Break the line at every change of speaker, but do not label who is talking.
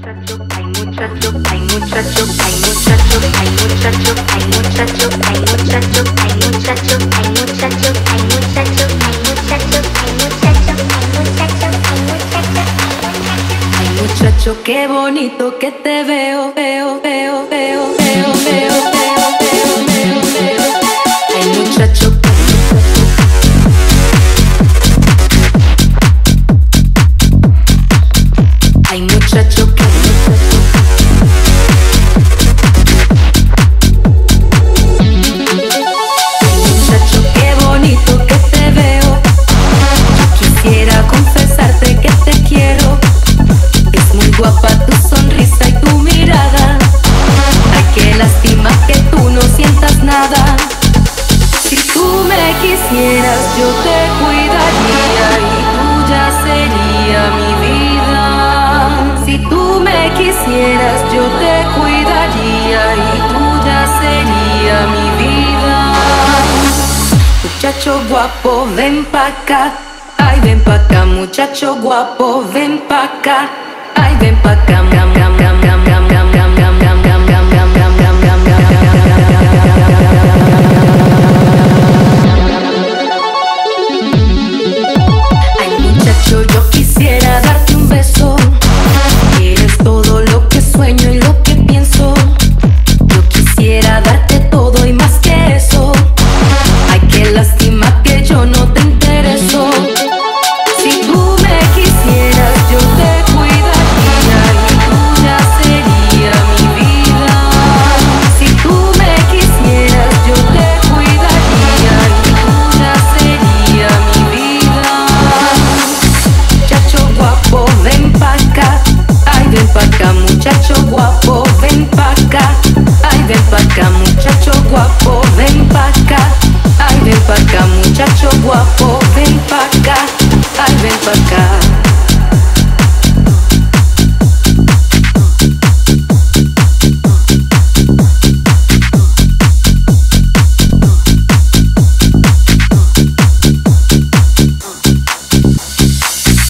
Muchacho, qué bonito que te veo, veo, veo, veo, veo, veo, veo, veo, veo, veo. Ay, muchacho. Ay, muchacho, que muchacho, qué bonito que te veo. Quisiera confesarte que te quiero. Es muy guapa tu sonrisa y tu mirada. Ay, qué lástima que tú no sientas nada. Si tú me quisieras, yo te cuidaría y tuya sería mi vida. Si tú me quisieras, yo te cuidaría y tuya sería mi vida. Muchacho guapo, ven pa' acá. Ay, ven pa' acá, muchacho guapo, ven pa' acá. Ay, ven pa' acá.